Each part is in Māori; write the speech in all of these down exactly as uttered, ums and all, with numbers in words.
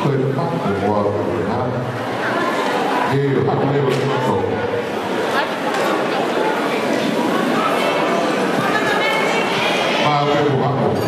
khơi khắc của Việt Nam như phát nêu tổ ba cái của Bắc Bộ.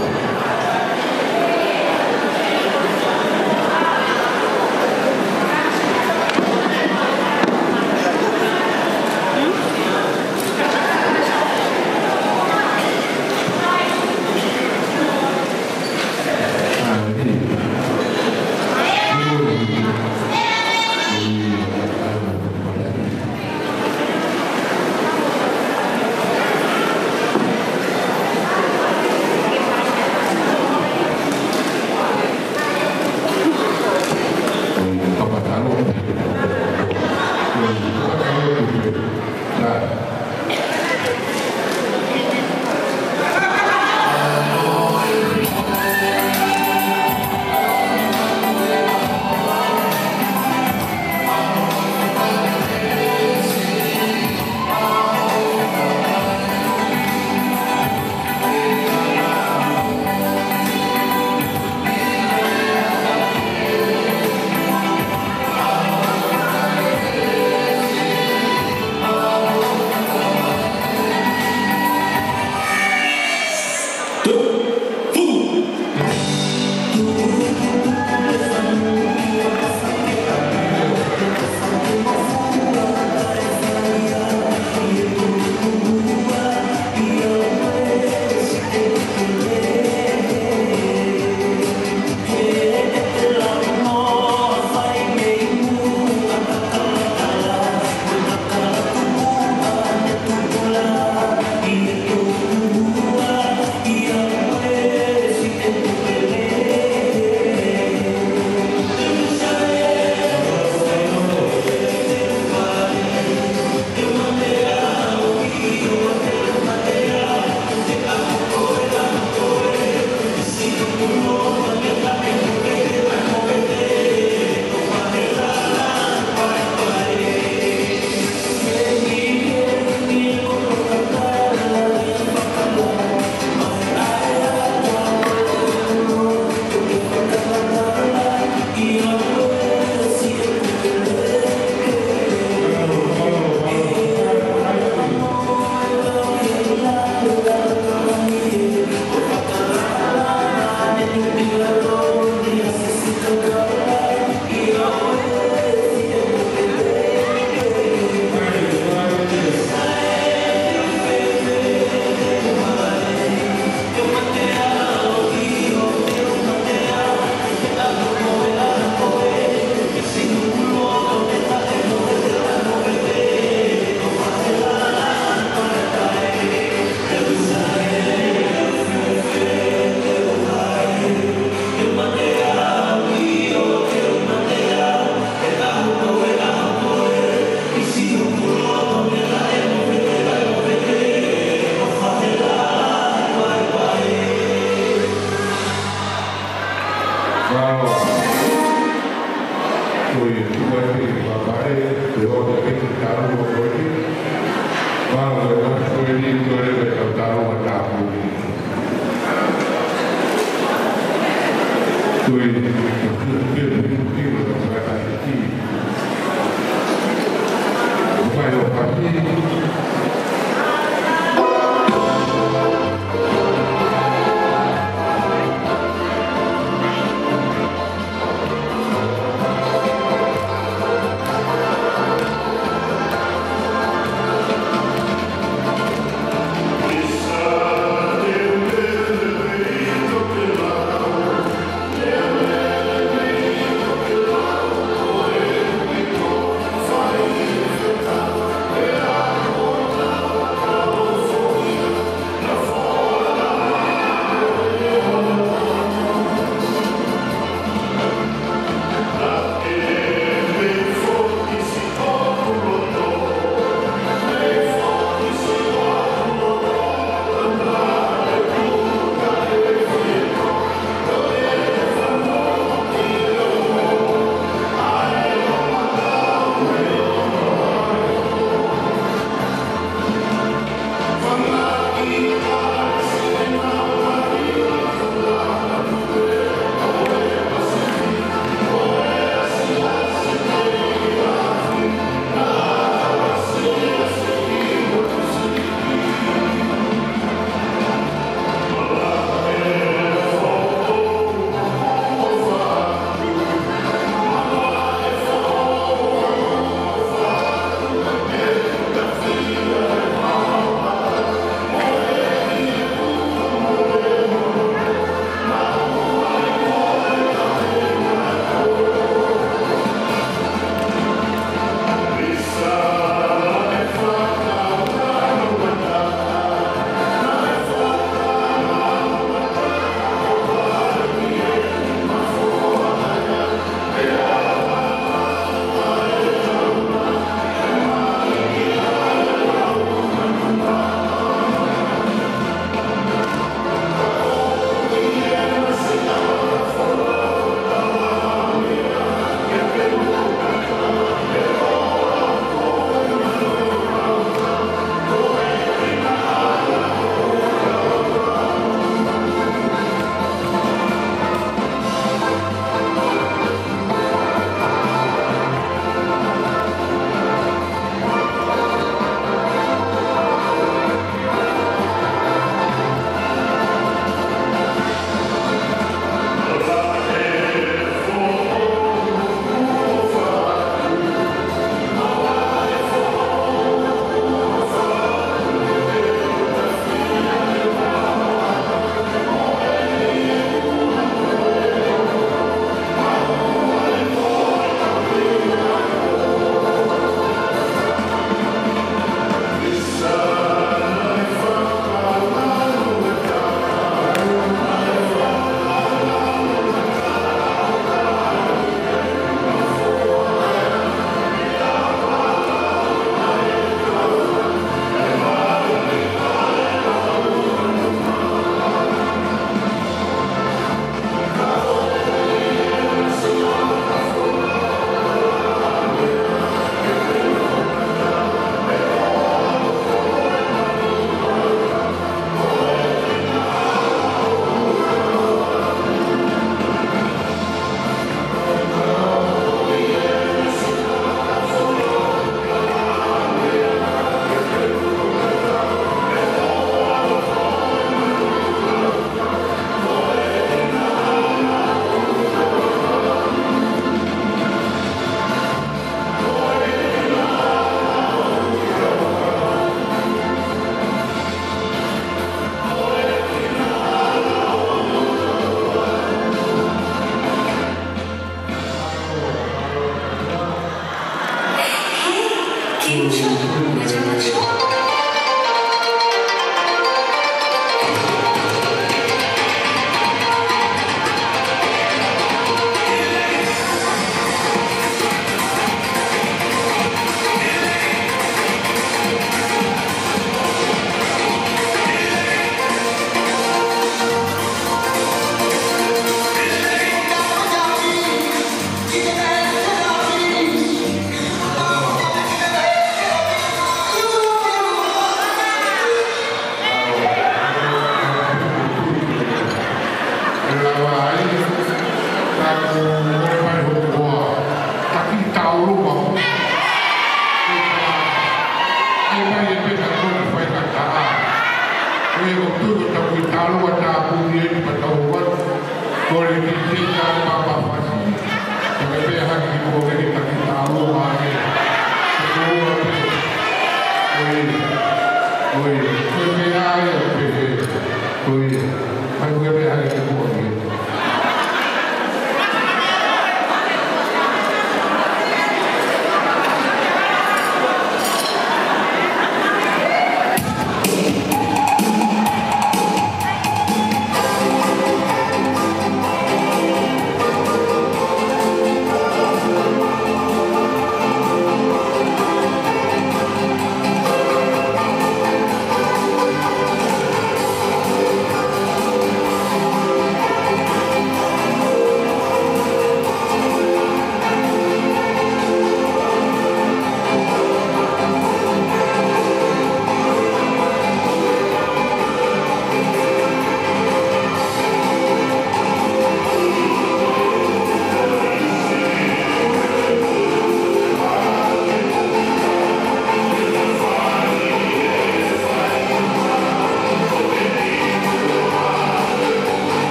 Hãy subscribe cho kênh Ghiền Mì Gõ để không bỏ lỡ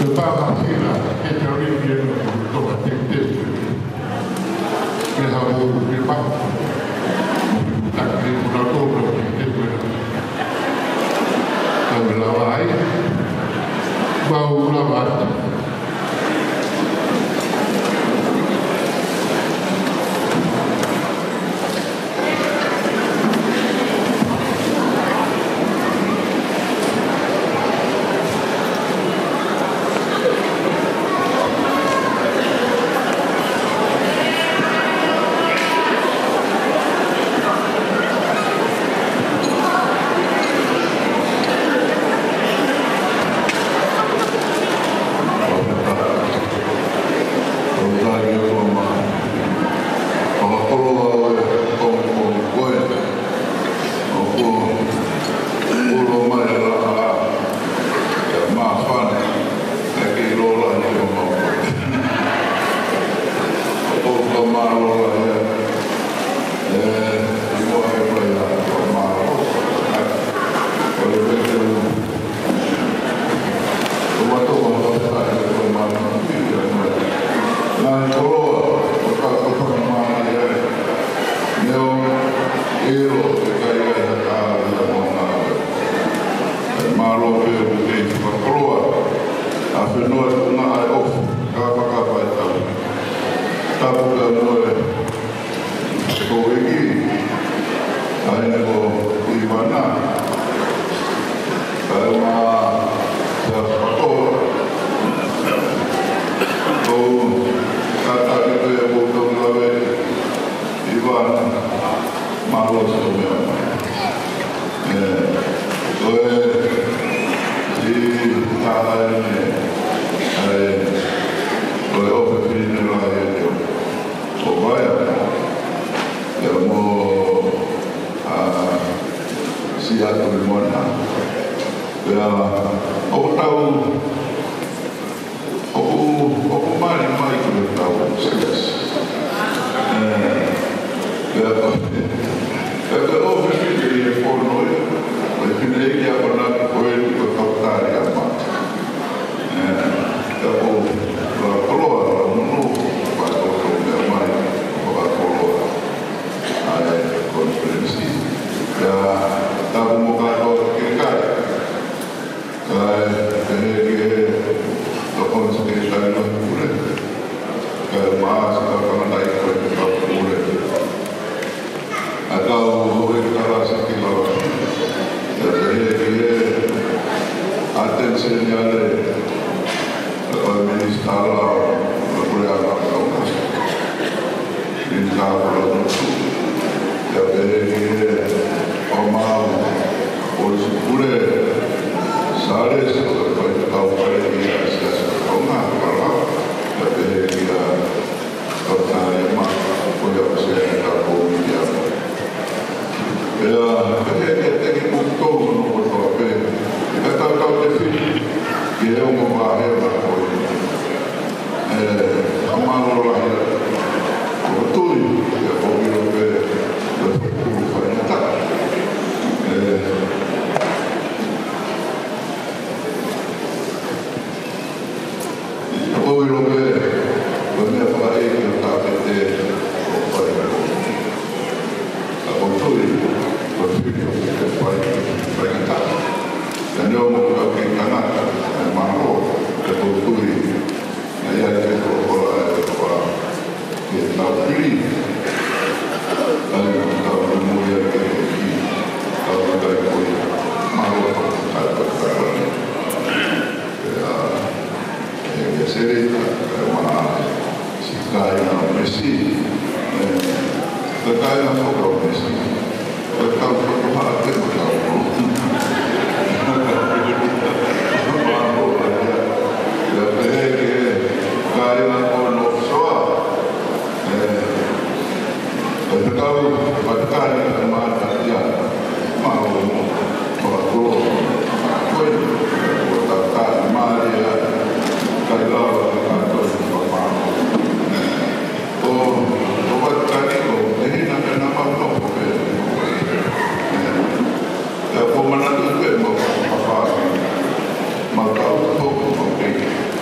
Mau tahu tuh, oke.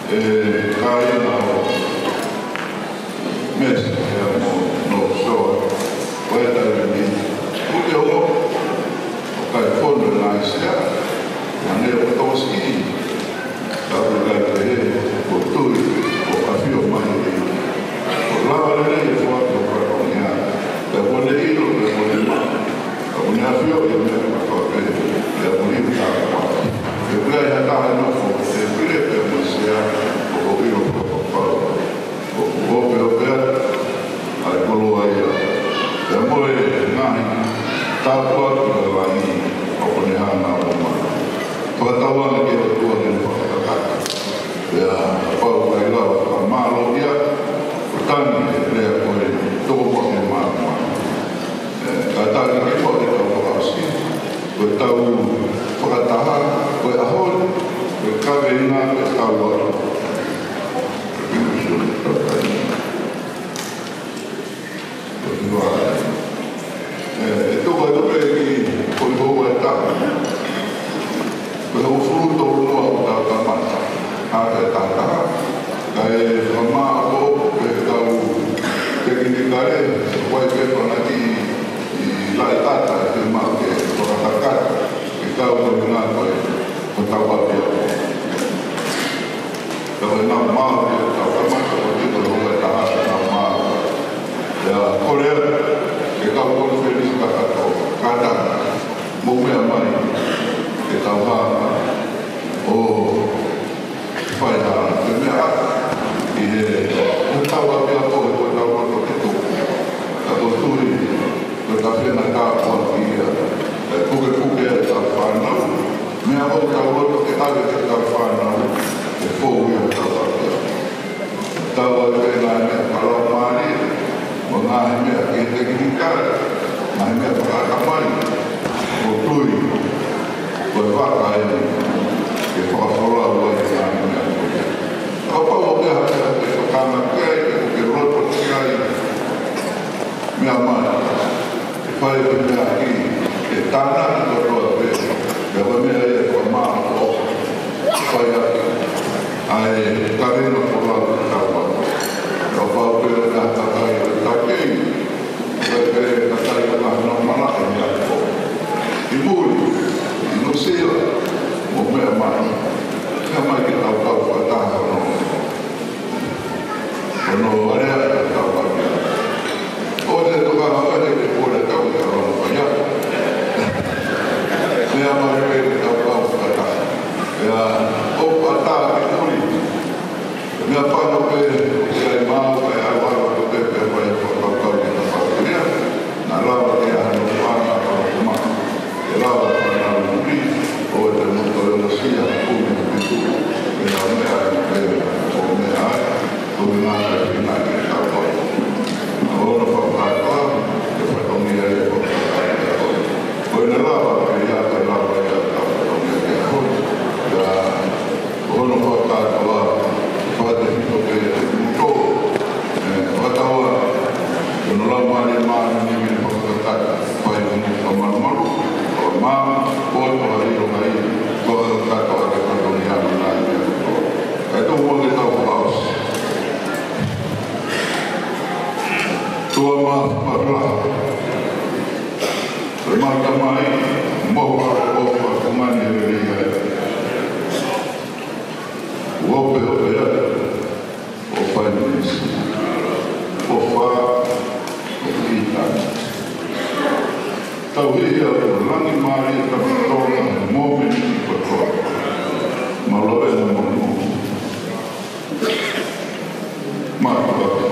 e kāina o mesa e mo no soa o e tau ni o te o o kai whono nā i sea a ne o toski ka o kai te he o tui o kawhio mai o lawa lele e whaki o karongia e wone ilo e wone ma a wone a whio e mea ka kawe e a wone i tāka e wea i hataha nofo e pire e mo sea o ilo ko ko pau o o pe o pe ai polo ai e mo e nai ta po ko lai o ko ne hana o ma ko ta wa ke o ko ne ko ta ka ya pau ai la ka ma lo ia ko tani le ko e to ko ne ma ma ka ta ke ko de ko ko si ko ta u ko ta ha ko a ho ko ka ve na ko ta wa e toko e tope ki koi hou e taka. Koe hou fruto o noa o tau tamata. A te tata. Ka e whamā o e tau te kini kare, wai pepa na ki i lai tata e te mā ke whakatakata. E tau koe ngā koe o tau apia. Tau e nā mā e tau tamata o te koe hou e taha e nā mā. Ia korea e kau kono whenis kakato, kata, mo mea mai, e tau hana, o whaiha, te mea i he, o tau a mea koe, koe tau roto ke tō, ka tō tui, koe ka whena kāpua ki ia, e kuke kuke e tau whanau, mea o tau roto ke ave ke tau whanau, e fōu ia tau a mea. Tau a whena e mea karo maari, o ngā he mea ki te kini kare, ngā he mea whakakamai, o tui, koe whaka e ke whakawhora ua i ngā he mea koe. Ka pau o mea hea te whakama kei, ke ke roto ki ai, mea mai, e whai e mea ki, e tāna ki to roa pe, e wa mea e kua maa o, whai ake, ai karena whora ua kawa. Ka pau pe o ngā takai o takei, kai kai e takai o ngā hana malaka ni ako. I muri, i no sila, mo mea mai, mea mai ki tau tau whataha no. O no area e tau whania. O te toka hawa te te kore tau i arono whania. Mea mai pe ki tau tau whataha. Ea, o whataha ki muri. Mea whano pe, sei mau kai awa ko te pe vai ko ko ko ki ta whakaria. Na lawa te hano whana ko kuma. E lawa whana muri, o te muto e na sia, kumi ki tu. E na mea e o mea ai, o me nāka ki nā ki tā whai. Na ono whakātua, e whakongia e o whakātua e hoi. O e na lawa ke ia te lawa e a tā whakongia e hoi. Ia, ono whakātua, whate hito ke te muto, whataua, e no lau maare maare ni me whakataka, whai o muta marumaru, o māma, o e toha riro mai, whakataka o te whakoni anu nā i mea kutoa. Kai tō mua ke tau whaus. Tua mā whakaraha. Te marka mai, moha o whakumani e rei ai. Uope o pe ea, o whai nisi, o wha, o whitani. Tau hei au o rangi maari e kapitona e mōmeni ki katoa. Ma loe na mōmu. Mata katoa.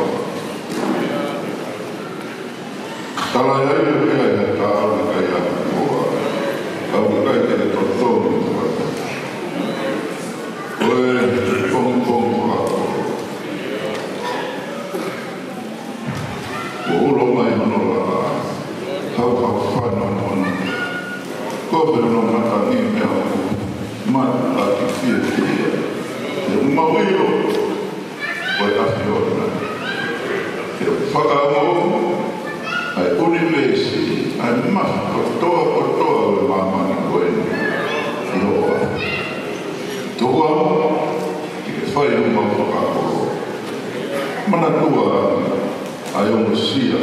Tala iai e pia e ta au e kai atu koa. Au e kai te totonu katoa. Oe, kong kong whako. O ulo mai hono la hau hau whanau hono. Kope no mata ni mea o mata ki fia fia. E umawiro, oe afi ona. E whakamo, ai univesi, ai maha kotoa kotoa o mamani koe. I hoa. Tua, i whai uma whakakoro. Mana tua ai o Mesia.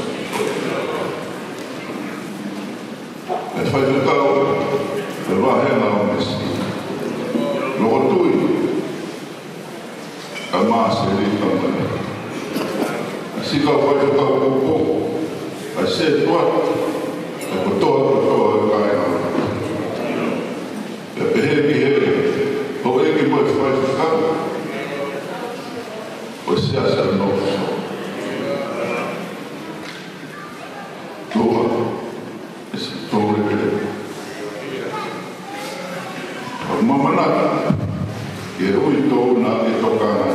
E whai whakau e wahenga o Mesia. Loko tui a maase rita mai. A sika whai whakau kupo. A se tuat e kotoa kotoa e kai. E pehe ki here, ho eki mo e whai whakau, o se asa no so. Tua, e se tōre pere. O mamana, e ui tōna e tokana.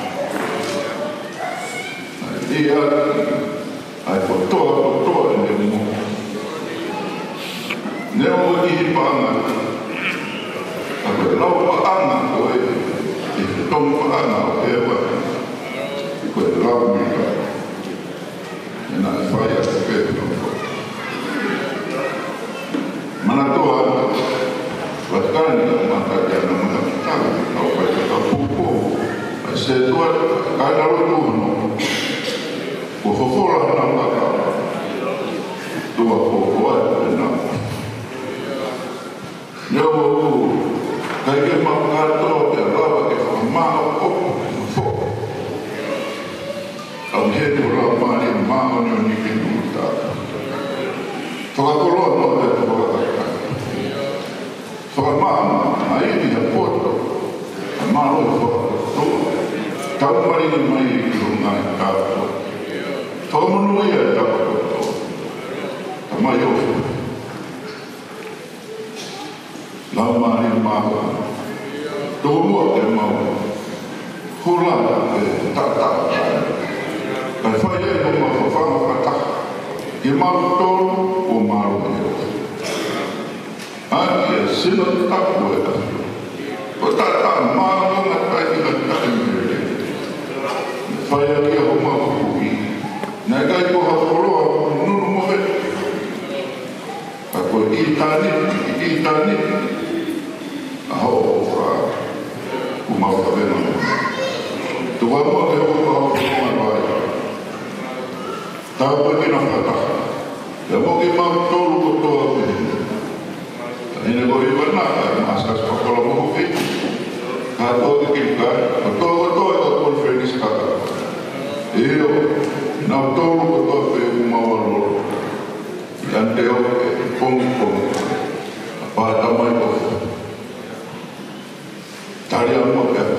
Ai ia, ai kotoa kotoa e ne mo. Neo i hipanga, Aku lau paana koe, i tong paana o ewa, koe lau mika, e nā e whai a te pēpino koe. Mana toa, watkani a mātaki ana mana kitara, au pai kata pūpō, a se toa, kai naro tūhano, ko whawhora hana maka, toa pōpō ai, e nā. Neo o kai ke makato te rawa ke whamao opo no fo. Au he tu rawa maari mao ni o ni ke nūtaka. Whakakoroa no te te whakakaka. Whakamama a ini ha poto, a maro e whakakatoa. Tau mari ni mai i ki runga e tātua. Whakamanu ia e tāpakatoa. Ta mai ofu. Lau maari mao. Tōrua e mau, hula e tata. Kai whai e no ma whawhanga whataka. I mau tōru o maru e o. Aki e sina tapu e atu. O tata maru ngā tai i ngā tai mere. Whai e kia ho mau kuhi. Nā kai ko ha whoroa nunu mo e. Ka koe i tāni, i tāni. A ho o whaa. Mau ka vena. Tu wā mua te hoko hoko hoko mai. Tā koe ki nā whataka. Te moki mau tōru ko toa koe. Ta hine ko i wana, ka maskas pakolo mo hoki. Ka toa ki kipka, ka toa ko toa ko kōn whenis kaka. Eo, nā tōru ko toa koe u mau aloro. I ante o e pongi pongi. A pāta mai ko. Tari a mua kia